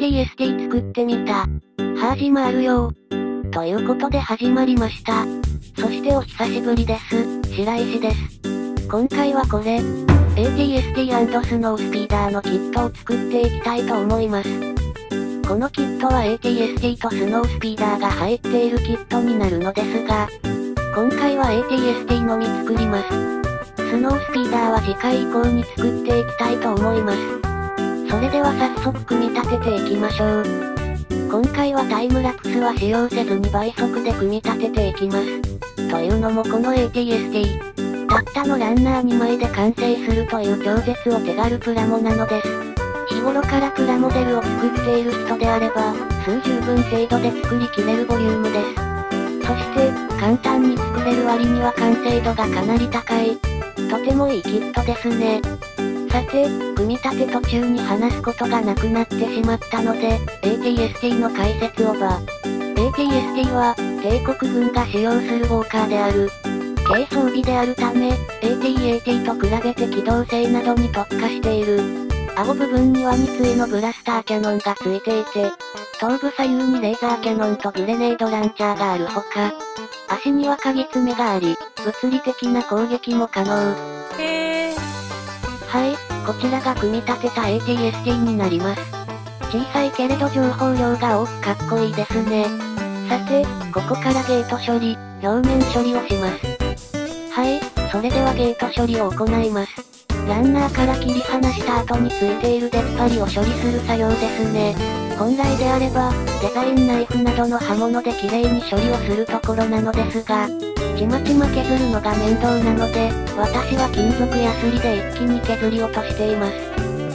ATST 作ってみた。始まるよー。ということで始まりました。そしてお久しぶりです。白石です。今回はこれ、ATST& スノースピーダーのキットを作っていきたいと思います。このキットは ATST とスノースピーダーが入っているキットになるのですが、今回は ATST のみ作ります。スノースピーダーは次回以降に作っていきたいと思います。それでは早速組み立てていきましょう。今回はタイムラプスは使用せずに倍速で組み立てていきます。というのもこの ATST、たったのランナー2枚で完成するという超絶お手軽プラモなのです。日頃からプラモデルを作っている人であれば、数十分精度で作りきれるボリュームです。そして、簡単に作れる割には完成度がかなり高い。とてもいいキットですね。さて、組み立て途中に話すことがなくなってしまったので、ATST の解説をATST は、帝国軍が使用するウォーカーである。軽装備であるため、AT-AT と比べて機動性などに特化している。顎部分には2対のブラスターキャノンがついていて、頭部左右にレーザーキャノンとグレネードランチャーがあるほか、足には鍵爪があり、物理的な攻撃も可能。はい、こちらが組み立てた ATST になります。小さいけれど情報量が多くかっこいいですね。さて、ここからゲート処理、表面処理をします。はい、それではゲート処理を行います。ランナーから切り離した後についている出っ張りを処理する作業ですね。本来であれば、デザインナイフなどの刃物で綺麗に処理をするところなのですが、ちまちま削るのが面倒なので、私は金属ヤスリで一気に削り落としています。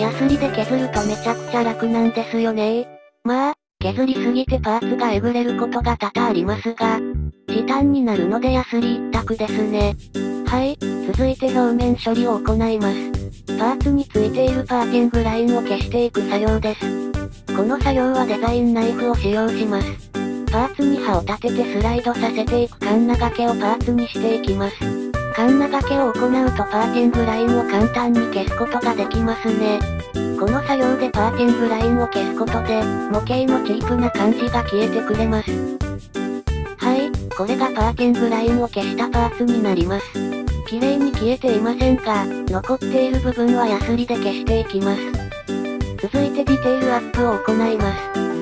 ヤスリで削るとめちゃくちゃ楽なんですよね。まあ、削りすぎてパーツがえぐれることが多々ありますが、時短になるのでヤスリ一択ですね。はい、続いて表面処理を行います。パーツについているパーティングラインを消していく作業です。この作業はデザインナイフを使用します。パーツに刃を立ててスライドさせていくカンナ掛けをパーツにしていきます。カンナ掛けを行うとパーティングラインを簡単に消すことができますね。この作業でパーティングラインを消すことで、模型のチープな感じが消えてくれます。はい、これがパーティングラインを消したパーツになります。綺麗に消えていませんが、残っている部分はヤスリで消していきます。続いてディテールアップを行います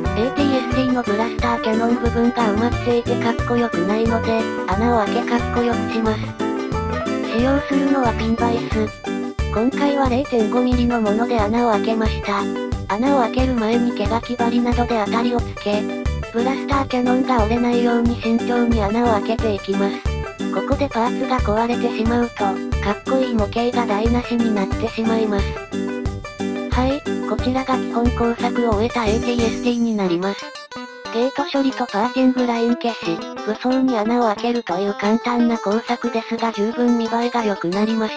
。ATST のブラスターキャノン部分が埋まっていてかっこよくないので、穴を開けかっこよくします。使用するのはピンバイス。今回は 0.5mm のもので穴を開けました。穴を開ける前に毛書き針などで当たりをつけ、ブラスターキャノンが折れないように慎重に穴を開けていきます。ここでパーツが壊れてしまうと、かっこいい模型が台無しになってしまいます。はい、こちらが基本工作を終えた ATST になります。ゲート処理とパーティングライン消し、武装に穴を開けるという簡単な工作ですが十分見栄えが良くなりました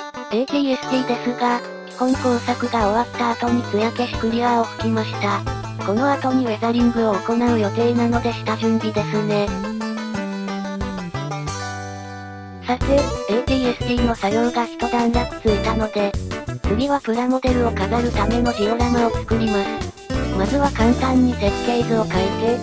。ATST ですが、基本工作が終わった後に艶消しクリアーを吹きました。この後にウェザリングを行う予定なので下準備ですね。さて、ATST の作業が一段落ついたので、次はプラモデルを飾るためのジオラマを作ります。まずは簡単に設計図を書いて、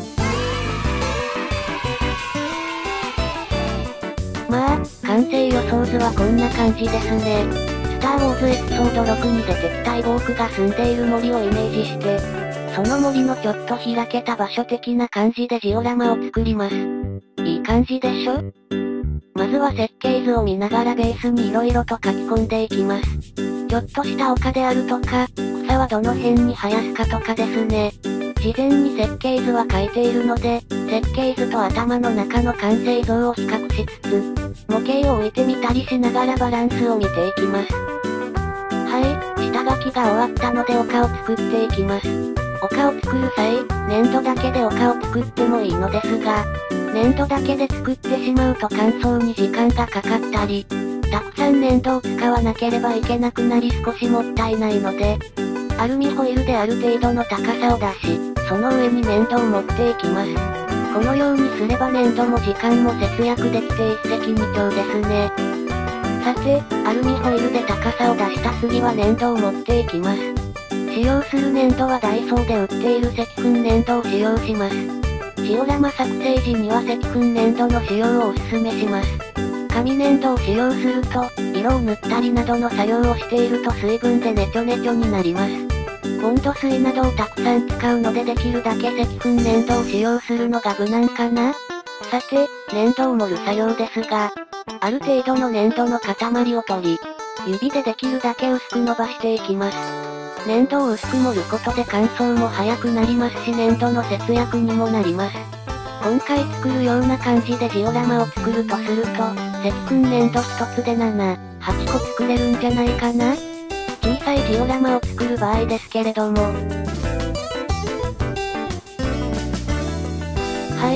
まあ、完成予想図はこんな感じですね。スターウォーズエピソード6に出てきたイボークが住んでいる森をイメージして、その森のちょっと開けた場所的な感じでジオラマを作ります。いい感じでしょ？まずは設計図を見ながらベースに色々と書き込んでいきます。ちょっとした丘であるとか、草はどの辺に生やすかとかですね。事前に設計図は書いているので、設計図と頭の中の完成像を比較しつつ、模型を置いてみたりしながらバランスを見ていきます。はい、下書きが終わったので丘を作っていきます。丘を作る際、粘土だけで丘を作ってもいいのですが、粘土だけで作ってしまうと乾燥に時間がかかったり、たくさん粘土を使わなければいけなくなり少しもったいないので、アルミホイルである程度の高さを出し、その上に粘土を持っていきます。このようにすれば粘土も時間も節約できて一石二鳥ですね。さて、アルミホイルで高さを出した次は粘土を持っていきます。 使用する粘土はダイソーで売っている石粉粘土を使用します。ジオラマ作成時には石粉粘土の使用をお勧めします。紙粘土を使用すると、色を塗ったりなどの作業をしていると水分でネチョネチョになります。ボンド水などをたくさん使うのでできるだけ石粉粘土を使用するのが無難かな。さて、粘土を盛る作業ですが、ある程度の粘土の塊を取り、指でできるだけ薄く伸ばしていきます。粘土を薄く盛ることで乾燥も早くなりますし粘土の節約にもなります。今回作るような感じでジオラマを作るとすると、石粉粘土1つで7、8個作れるんじゃないかな。小さいジオラマを作る場合ですけれども。はい、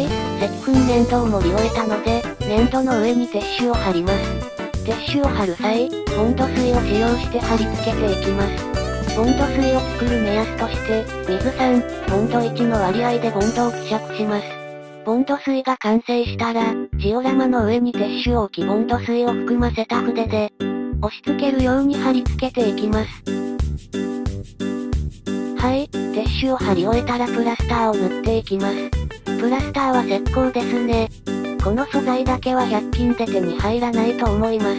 石粉粘土を盛り終えたので、粘土の上にティッシュを貼ります。ティッシュを貼る際、ボンド水を使用して貼り付けていきます。ボンド水を作る目安として、水3、ボンド1の割合でボンドを希釈します。ボンド水が完成したら、ジオラマの上にティッシュを置きボンド水を含ませた筆で、押し付けるように貼り付けていきます。はい、ティッシュを貼り終えたらプラスターを塗っていきます。プラスターは石膏ですね。この素材だけは100均で手に入らないと思います。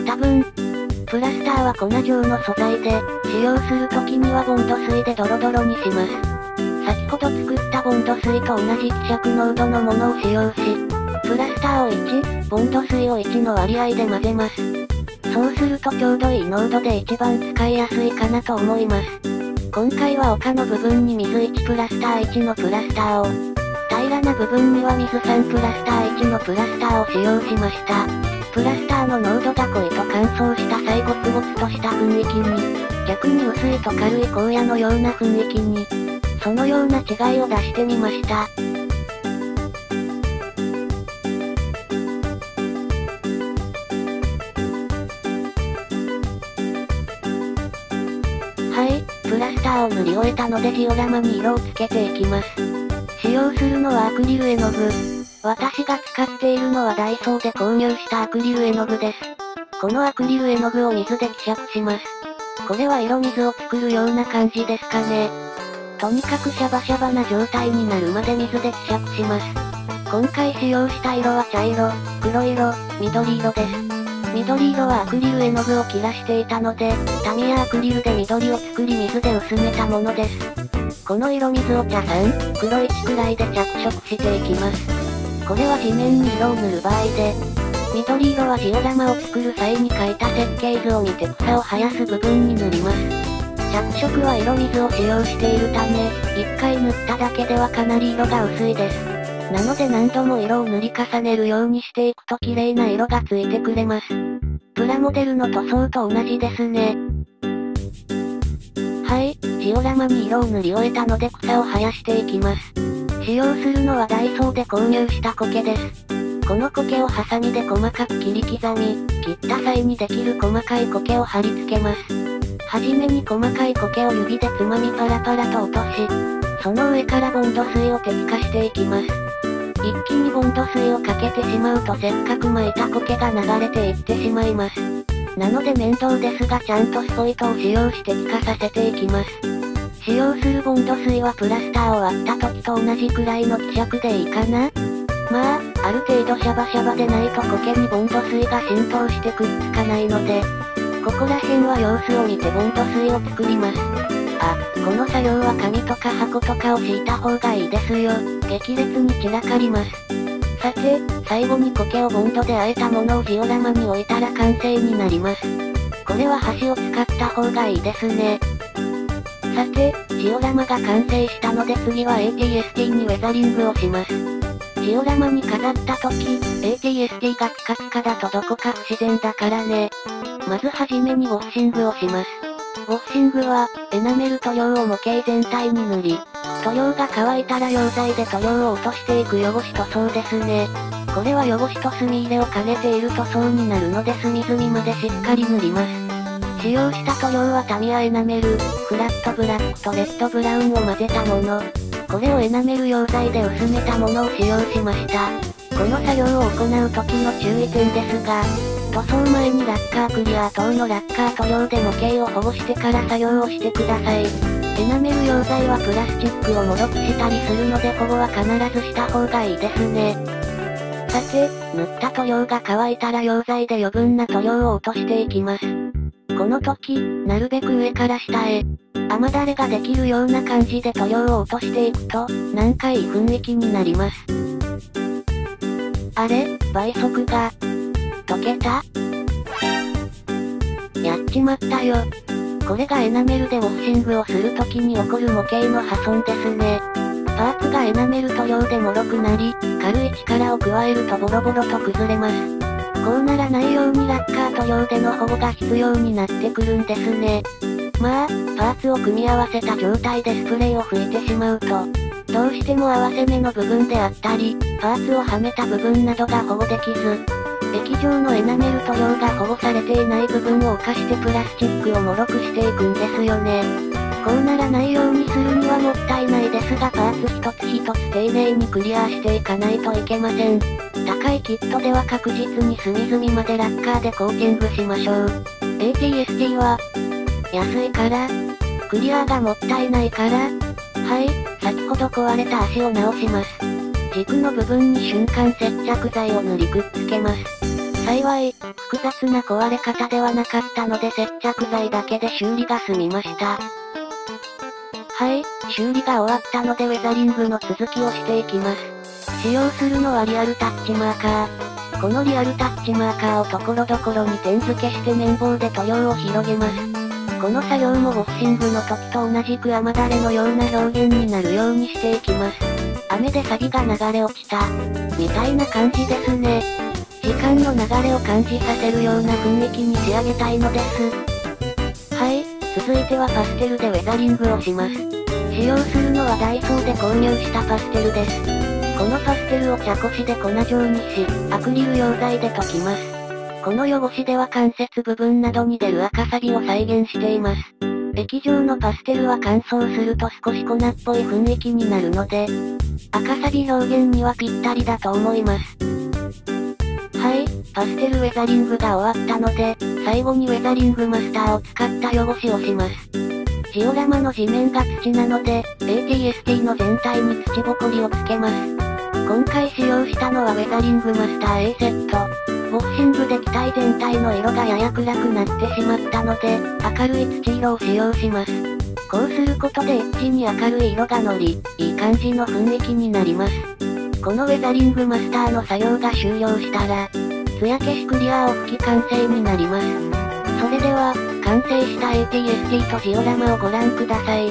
多分、プラスターは粉状の素材で、使用するときにはボンド水でドロドロにします。先ほど作ったボンド水と同じ希釈濃度のものを使用し、プラスターを1、ボンド水を1の割合で混ぜます。そうするとちょうどいい濃度で一番使いやすいかなと思います。今回は丘の部分に水1プラスター1のプラスターを、平らな部分には水3プラスター1のプラスターを使用しました。プラスターの濃度が濃いと乾燥した際ゴツゴツとした雰囲気に、逆に薄いと軽い荒野のような雰囲気に、そのような違いを出してみました。はい、プラスターを塗り終えたのでジオラマに色をつけていきます。使用するのはアクリル絵の具。私が使っているのはダイソーで購入したアクリル絵の具です。このアクリル絵の具を水で希釈します。これは色水を作るような感じですかね。とにかくシャバシャバな状態になるまで水で希釈します。今回使用した色は茶色、黒色、緑色です。緑色はアクリル絵の具を切らしていたので、タミヤアクリルで緑を作り水で薄めたものです。この色水を茶3、黒1くらいで着色していきます。これは地面に色を塗る場合で、緑色はジオラマを作る際に描いた設計図を見て草を生やす部分に塗ります。着色は色水を使用しているため、1回塗っただけではかなり色が薄いです。なので何度も色を塗り重ねるようにしていくと綺麗な色がついてくれます。プラモデルの塗装と同じですね。はい、ジオラマに色を塗り終えたので草を生やしていきます。使用するのはダイソーで購入した苔です。この苔をハサミで細かく切り刻み、切った際にできる細かい苔を貼り付けます。はじめに細かい苔を指でつまみパラパラと落とし、その上からボンド水を滴下していきます。一気にボンド水をかけてしまうとせっかく巻いた苔が流れていってしまいます。なので面倒ですがちゃんとスポイトを使用して気化させていきます。使用するボンド水はプラスターを割った時と同じくらいの希釈でいいかな。まあ、ある程度シャバシャバでないと苔にボンド水が浸透してくっつかないので、ここら辺は様子を見てボンド水を作ります。あ、この作業は紙とか箱とかを敷いた方がいいですよ。激烈に散らかります。さて、最後に苔をボンドで和えたものをジオラマに置いたら完成になります。これは箸を使った方がいいですね。さて、ジオラマが完成したので次は ATST にウェザリングをします。ジオラマに飾った時、ATST がピカピカだとどこか不自然だからね。まずはじめにウォッシングをします。ウォッシングは、エナメル塗料を模型全体に塗り、塗料が乾いたら溶剤で塗料を落としていく汚し塗装ですね。これは汚しと墨入れを兼ねている塗装になるので隅々までしっかり塗ります。使用した塗料はタミヤエナメル、フラットブラックとレッドブラウンを混ぜたもの。これをエナメル溶剤で薄めたものを使用しました。この作業を行う時の注意点ですが、塗装前にラッカークリア等のラッカー塗料で模型を保護してから作業をしてください。 エナメル溶剤はプラスチックを脆くしたりするので保護は必ずした方がいいですね。さて、塗った塗料が乾いたら溶剤で余分な塗料を落としていきます。この時、なるべく上から下へ、雨だれができるような感じで塗料を落としていくと、なんかいい雰囲気になります。あれ、倍速が、溶けた？やっちまったよ。これがエナメルでウォッシングをするときに起こる模型の破損ですね。パーツがエナメル塗料で脆くなり、軽い力を加えるとボロボロと崩れます。こうならないようにラッカー塗料での保護が必要になってくるんですね。まあ、パーツを組み合わせた状態でスプレーを吹いてしまうと、どうしても合わせ目の部分であったり、パーツをはめた部分などが保護できず、液状のエナメル塗料が保護されていない部分を浮かしてプラスチックを脆くしていくんですよね。こうならないようにするにはもったいないですがパーツ一つ一つ丁寧にクリアしていかないといけません。高いキットでは確実に隅々までラッカーでコーティングしましょう。ATST は、安いから、クリアがもったいないから、はい、先ほど壊れた足を直します。軸の部分に瞬間接着剤を塗りくっつけます。幸い、複雑な壊れ方ではなかったので接着剤だけで修理が済みました。はい、修理が終わったのでウェザリングの続きをしていきます。使用するのはリアルタッチマーカー。このリアルタッチマーカーを所々に点付けして綿棒で塗料を広げます。この作業もウォッシングの時と同じく雨だれのような表現になるようにしていきます。雨でサビが流れ落ちた、みたいな感じですね。時間の流れを感じさせるような雰囲気に仕上げたいのです。はい、続いてはパステルでウェザリングをします。使用するのはダイソーで購入したパステルです。このパステルを茶こしで粉状にし、アクリル溶剤で溶きます。この汚しでは関節部分などに出る赤サビを再現しています。液状のパステルは乾燥すると少し粉っぽい雰囲気になるので、赤サビ表現にはぴったりだと思います。はい、パステルウェザリングが終わったので、最後にウェザリングマスターを使った汚しをします。ジオラマの地面が土なので、ATST の全体に土ぼこりをつけます。今回使用したのはウェザリングマスター A セット。ウォッシングで機体全体の色がやや暗くなってしまったので、明るい土色を使用します。こうすることでエッジに明るい色が乗り、いい感じの雰囲気になります。このウェザリングマスターの作業が終了したら、艶消しクリアを吹き完成になります。それでは、完成した ATST とジオラマをご覧ください。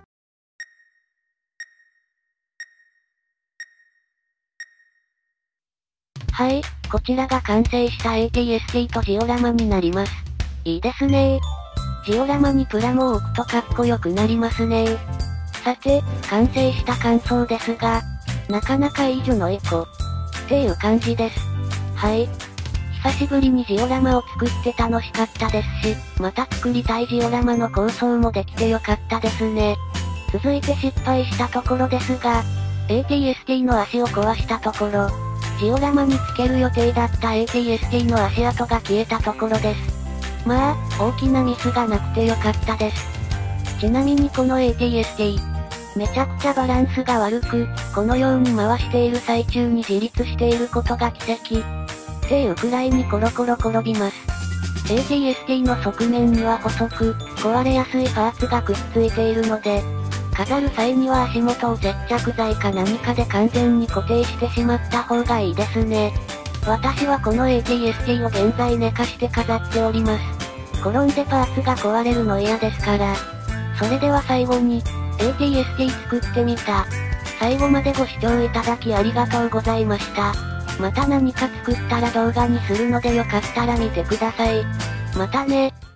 はい、こちらが完成した ATST とジオラマになります。いいですねー。ジオラマにプラモを置くとかっこよくなりますねー。さて、完成した感想ですが、なかなかいいじゃないこ。っていう感じです。はい。久しぶりにジオラマを作って楽しかったですし、また作りたいジオラマの構想もできてよかったですね。続いて失敗したところですが、ATST の足を壊したところ、ジオラマにつける予定だった ATST の足跡が消えたところです。まあ、大きなミスがなくてよかったです。ちなみにこの ATST、めちゃくちゃバランスが悪く、このように回している最中に自立していることが奇跡。っていうくらいにコロコロ転びます。ATST の側面には細く、壊れやすいパーツがくっついているので、飾る際には足元を接着剤か何かで完全に固定してしまった方がいいですね。私はこの ATST を現在寝かして飾っております。転んでパーツが壊れるの嫌ですから。それでは最後に、ATST 作ってみた。最後までご視聴いただきありがとうございました。また何か作ったら動画にするのでよかったら見てください。またね。